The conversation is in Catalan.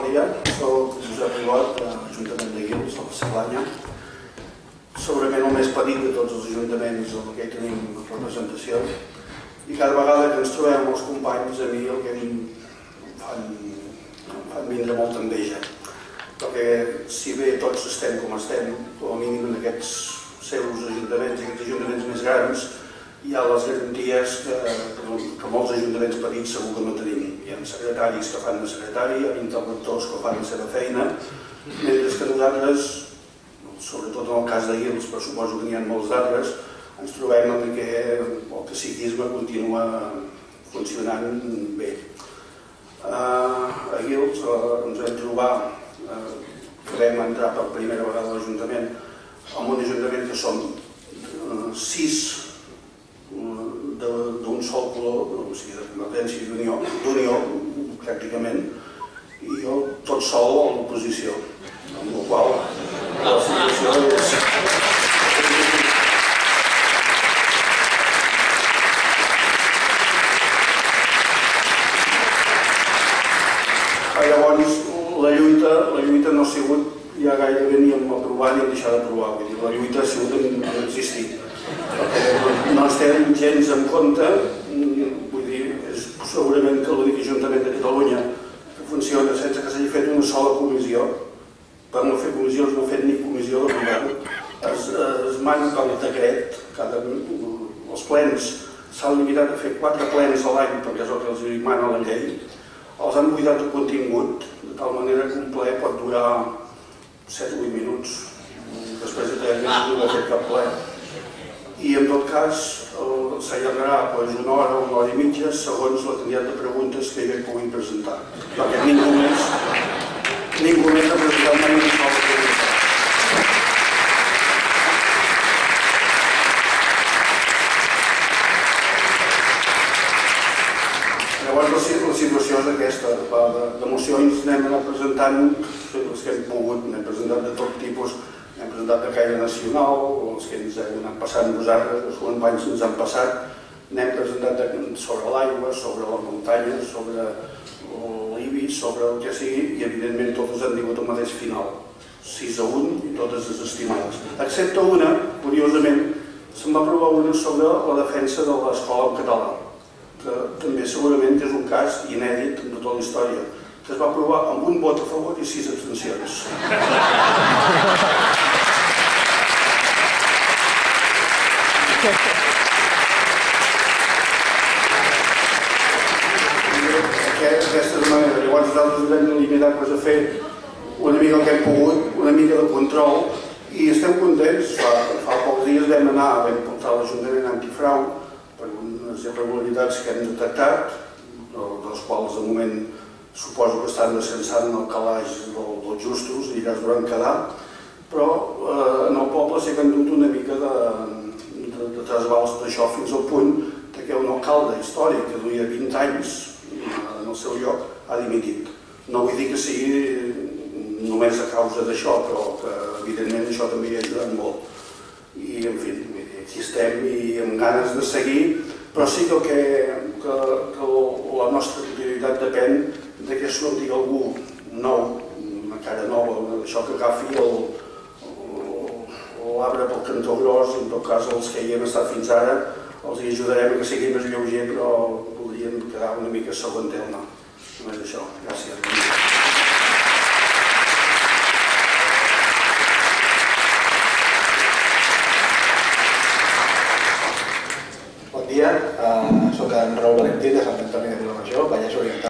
bon dia. Soc Josep Ribot, de l'Ajuntament de Guils, de la Cerdanya. Segurament el més petit de tots els ajuntaments en què tenim representació. I cada vegada que ens trobem els companys, a mi el que em fan vindre molta enveja. Perquè si bé tots estem com estem, com a mínim en aquests seus ajuntaments, aquests ajuntaments més grans, hi ha les garanties que molts ajuntaments petits segur que no tenim. Hi ha secretaris que fan de secretari, hi ha interventors que fan la seva feina, mentre que nosaltres, sobretot en el cas de Guils, però suposo que n'hi ha molts d'altres, ens trobem que el caciquisme continua funcionant bé. A Guils ens vam trobar que vam entrar per primera vegada a l'Ajuntament en un ajuntament que som 6 d'un sol color, o sigui, de Convergència i d'Unió, pràcticament, i jo tot sol a l'oposició, amb la qual la situació és... Llavors, la lluita no ha sigut ja gairebé ni en aprovar ni en deixar d'aprovar, vull dir, la lluita ha sigut en existir. Perquè no estem gens en compte, vull dir, és segurament que l'únic Ajuntament de Catalunya que funciona sense que s'hagi fet una sola comissió. Per no fer comissions no ha fet ni comissió de govern. Es mana per decret, els plens s'han limitat a fer 4 plens a l'any perquè és el que els mana la llei. Els han buidat de contingut, de tal manera que un ple pot durar 7 o 8 minuts. Després de 3 mesos no ha fet cap ple. I en tot cas s'allargarà una hora i mitja segons la quantitat de preguntes que hi puguin presentar. Perquè ningú més ha presentat mai una sola pregunta. Llavors la situació és aquesta, de mocions n'hem anat presentant les que hem pogut, n'hem presentat de tot tipus, n'hem presentat de caire nacional, els que ens hem anat passant nosaltres, els companys ens han passat, n'hem presentat sobre l'aigua, sobre la muntanya, sobre l'IBI, sobre el que sigui, i evidentment totes han tingut el mateix final, 6-1 i totes desestimades. Excepte una, curiosament, se'n va aprovar una sobre la defensa de l'escola en català, que també segurament és un cas inèdit de tota la història, que es va aprovar amb un vot a favor i 6 abstencions. D'aquesta manera, llavors nosaltres ens hem limitat a fer una mica el que hem pogut, una mica de control, i estem contents. Fa pocs dies vam portar a l'Ajuntament antifrau per unes irregularitats que hem detectat, dels quals de moment suposo que estan descansant en el calaix dels justos i ja es veuran quedar, però en el poble sí que han dut una mica de trasbals d'això fins al punt que un alcalde històric que duia 20 anys en el seu lloc ha dimitit. No vull dir que sigui només a causa d'això, però que evidentment això també hi ha ajudat molt. I en fi, aquí estem i amb ganes de seguir, però sí que la nostra prioritat depèn que surti algú nou, una cara nova, això que agafi l'arbre pel cantó gros, i en tot cas els que hi hem estat fins ara els hi ajudarem a que sigui més lleuger, però podríem quedar una mica segon terme. Només això. Gràcies. Bon dia, soc en Raül Valentí de Sant Antoni de Vilamajor, Vallès Oriental.